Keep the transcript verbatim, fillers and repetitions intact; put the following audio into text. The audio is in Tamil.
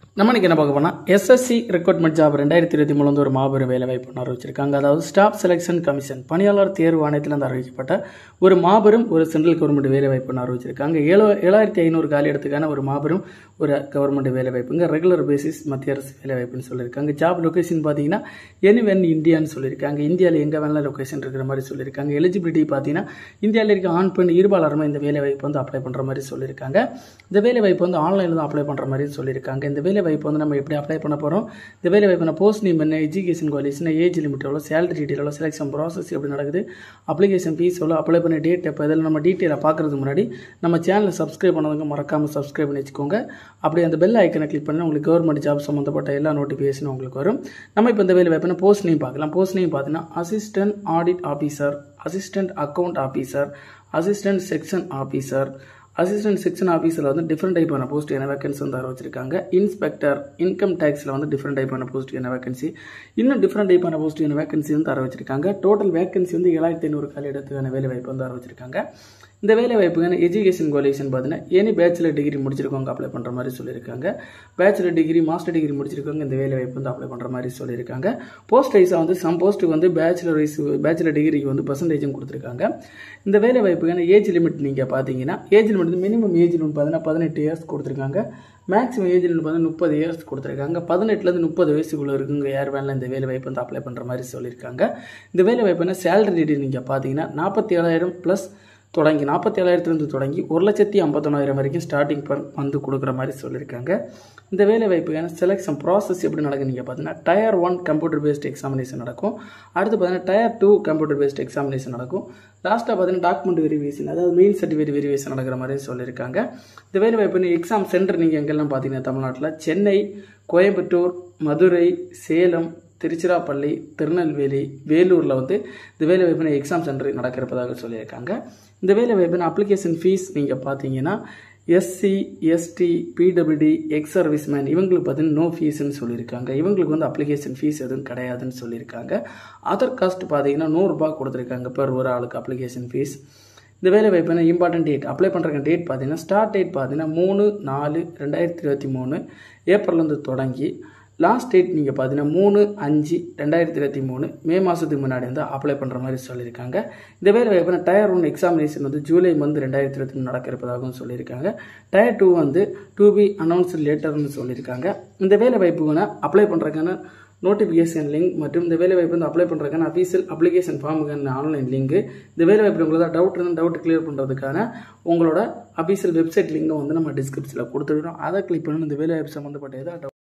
நம்ம இன்னைக்கு என்ன பார்க்க போனா எஸ்எஸ்சி ரெக்ரூட்மெண்ட் ஜாப் ரெண்டாயிரத்தி இருபத்தி மூணு வந்து ஒரு மாபெரும் வேலை வாய்ப்பு அறிவிச்சிருக்காங்க. அதாவது ஸ்டாஃப் செலெக்ஷன் கமிஷன் பணியாளர் தேர்வு ஆணையத்தில் அறிவிக்கப்பட்ட ஒரு மாபெரும் ஒரு சென்ட்ரல் கவர்மெண்ட் வேலை வாய்ப்பு அறிவிச்சிருக்காங்க. ஏழு ஏழாயிரத்தி ஐநூறு காலி இடத்துக்கான ஒரு மாபெரும் ஒரு கவர்மெண்ட் வேலை வாய்ப்புங்க. ரெகுலர் பேசிஸ் மத்திய அரசு வேலை வாய்ப்புன்னு சொல்லியிருக்காங்க. ஜாப் லொகேஷன் பார்த்தீங்கன்னா எனிவென் இந்தியான்னு சொல்லியிருக்காங்க. இந்தியாவில் எங்கே வேணாலும் லொகேஷன் இருக்கிற மாதிரி சொல்லியிருக்காங்க. எலிஜிபிலிட்டி பார்த்தீங்கன்னா இந்தியாவில் இருக்க ஆண் பெண் இருபாலருமே இந்த வேலை வாய்ப்பு வந்து அப்ளை பண்ணுற மாதிரி சொல்லியிருக்காங்க. இந்த வேலை வாய்ப்பு வந்து ஆன்லைனில் தான் அப்ளை பண்ணுற மாதிரி சொல்லியிருக்காங்க. இந்த வேலை வாய்ப்பு வந்து நம்ம எப்படி அப்ளை பண்ண போகிறோம், இந்த வேலை வாய்ப்பு போஸ்ட் நேம் என்ன, எஜுகேஷன் குவாலிஃபிகேஷன், ஏஜ் லிமிட் எவ்வளோ, சேலரி டீட்டெயில் எவ்வளோ, செலெக்ஷன் ப்ராசஸ் எப்படி நடக்குது, அப்ளிகேஷன் ஃபீஸ் எவ்வளோ, அப்ளை பண்ண டேட் எப்போ, இதில் நம்ம டீட்டெயிலாக பார்க்குறதுக்கு முன்னாடி நம்ம சேனலை சப்ஸ்கிரைப் பண்ணதுங்க மறக்காமல் சப்ஸ்கிரைப் பண்ணி வச்சுக்கோங்க. அப்படி அந்த பெல் ஐக்கனை கிளிக் பண்ணி உங்களுக்கு கவர்மெண்ட் ஜாப் சம்மந்தப்பட்ட எல்லா நோட்டிஃபிகேஷனும் உங்களுக்கு வரும். நம்ம இப்போ இந்த வேலை வாய்ப்பு போஸ்ட் நேம் பார்க்கலாம். போஸ்ட் நேம் பார்த்தீங்கன்னா assistant audit officer, assistant account officer, assistant section officer, assistant section ஆஃபீஸில் வந்து டிஃப்ரெண்ட் டைப்பான போஸ்ட் என்ன வேகன்சி வந்து அறிவிச்சிருக்காங்க. இன்ஸ்பெக்டர் இன்கம் டேக்ஸில் வந்து டிஃப்ரெண்ட் டைப்பான போஸ்ட் என்ன வேகன்சி, இன்னும் டிஃப்ரெண்ட் டைப்பான போஸ்ட் என்ன வேகன்சி வந்து அறிவிச்சிருக்காங்க. டோட்டல் வேகன்சி வந்து ஏழாயிரத்தி ஐநூறு காலி இடத்துக்கான வேலை வாய்ப்பு வந்து அறிவிச்சிருக்காங்க. இந்த வேலை வாய்ப்புக்கான எஜுகேஷன் குவாலிஃபிகேஷன் பார்த்தீங்கன்னா எனி பேச்சுலர் டிகிரி முடிச்சிருக்கவங்க அப்ளை பண்ணுற மாதிரி சொல்லியிருக்காங்க. பேச்சுலர் டிகிரி மாஸ்டர் டிகிரி முடிச்சிருக்கவங்க இந்த வேலை வாய்ப்பு வந்து அப்ளை பண்ணுற மாதிரி சொல்லியிருக்காங்க. போஸ்ட் வைஸாக வந்து சம் போஸ்ட்டுக்கு வந்து பேச்சுலர் வைஸ் பேச்சுலர் டிகிரிக்கு வந்து பர்சன்டேஜும் கொடுத்துருக்காங்க. இந்த வேலை வாய்ப்புக்கான ஏஜ் லிமிட் நீங்கள் பார்த்தீங்கன்னா ஏஜ் லிமிட் வந்து மினிமம் ஏஜ் லிமிட் பார்த்தீங்கன்னா பதினெட்டு இயர்ஸ் கொடுத்துருக்காங்க. மேக்ஸிமம் ஏஜ் லிமிட் பார்த்தீங்கன்னா முப்பது இயர்ஸ் கொடுத்துருக்காங்க. பதினெட்டுலேருந்து முப்பது வயசுக்குள்ள இருக்குங்க யார் வேணாலும் இந்த வேலை வாய்ப்பு வந்து அப்ளை பண்ணுற மாதிரி சொல்லியிருக்காங்க. இந்த வேலை வாய்ப்புனா சேலரி டீட்டெயில் நீங்கள் பார்த்தீங்கன்னா நாற்பத்தி ஏழாயிரம் ப்ளஸ் தொடங்கி நாற்பத்தி ஏழாயிரத்துலேருந்து தொடங்கி ஒரு லட்சத்தி ஐம்பத்தொன்னாயிரம் வரைக்கும் ஸ்டார்டிங் வந்து கொடுக்குற மாதிரி சொல்லியிருக்காங்க. இந்த வேலை வாய்ப்புக்கான செலெக்ஷன் ப்ராசஸ் எப்படி நடக்கும் நீங்கள் பார்த்தீங்கன்னா tier one computer based examination நடக்கும். அடுத்து பார்த்தீங்கன்னா tier two computer based examination நடக்கும். லாஸ்ட்டாக பார்த்தீங்கன்னா டாக்குமெண்ட் வெரிஃபிகேஷன் அதாவது மெயின் சர்டிஃபிகேட் வெரிஃபிகேஷன் நடக்கிற மாதிரி சொல்லியிருக்காங்க. இந்த வேலை வாய்ப்பு எக்ஸாம் சென்டர் நீங்கள் எங்கெல்லாம் பார்த்தீங்கன்னா தமிழ்நாட்டில் சென்னை, கோயம்புத்தூர், மதுரை, சேலம், திருச்சிராப்பள்ளி, திருநெல்வேலி, வேலூரில் வந்து இந்த வேலை வாய்ப்பு எக்ஸாம் சென்டர் நடக்கிறப்பதாக சொல்லியிருக்காங்க. இந்த வேலை வாய்ப்பு அப்ளிகேஷன் ஃபீஸ் நீங்கள் பார்த்தீங்கன்னா SC, ST, PWD, ex serviceman இவங்களுக்கு பார்த்தீங்கன்னா நோ ஃபீஸ்ன்னு சொல்லியிருக்காங்க. இவங்களுக்கு வந்து அப்ளிகேஷன் ஃபீஸ் எதுவும் கிடையாதுன்னு சொல்லியிருக்காங்க. அதர் காஸ்ட் பார்த்தீங்கன்னா நூறுரூபா கொடுத்துருக்காங்க பெர் ஒரு ஆளுக்கு அப்ளிகேஷன் ஃபீஸ். இந்த வேலை வாய்ப்பு இம்பார்ட்டன்ட் டேட் அப்ளை பண்ணுற டேட் பார்த்தீங்கன்னா ஸ்டார்ட் டேட் பார்த்தீங்கன்னா மூணு நாலு ரெண்டாயிரத்தி இருபத்தி மூணு ஏப்ரல்லேருந்து தொடங்கி லாஸ்ட் டேட் நீங்கள் பார்த்தீங்கன்னா மூணு அஞ்சு ரெண்டாயிரத்தி இருபத்தி மூணு மே மாதத்துக்கு முன்னாடி வந்து அப்ளை பண்ணுற மாதிரி சொல்லியிருக்காங்க. இந்த வேலை வாய்ப்பு டயர் ஒன் எக்ஸாமினேஷன் வந்து ஜூலை மந்த் ரெண்டாயிரத்தி இருபத்தி மூணு நடக்கிறதாகவும் சொல்லியிருக்காங்க. டயர் டூ வந்து டூ பி அனௌன்ஸ் லேட்டர்னு சொல்லியிருக்காங்க. இந்த வேலை வாய்ப்புக்கான அப்ளை பண்ணுறதுக்கான நோட்டிஃபிகேஷன் லிங்க் மற்றும் இந்த வேலை வாய்ப்பு வந்து அப்ளை பண்ணுறதுக்கான அஃபீஷியல் அப்ளிகேஷன் ஃபார்முக்கான ஆன்லைன் லிங்க், இந்த வேலை வாய்ப்பு உங்களுக்கு டவுட் இருந்தால் டவுட் கிளியர் பண்ணுறதுக்கான உங்களோட அஃபீஷியல் வெப்சைட் லிங்க் வந்து நம்ம டிஸ்கிரிப்ஷனில் கொடுத்துருக்கோம். அதை கிளிக் பண்ணி இந்த வேலை வாய்ப்பு சம்மந்தப்பட்ட ஏதாவது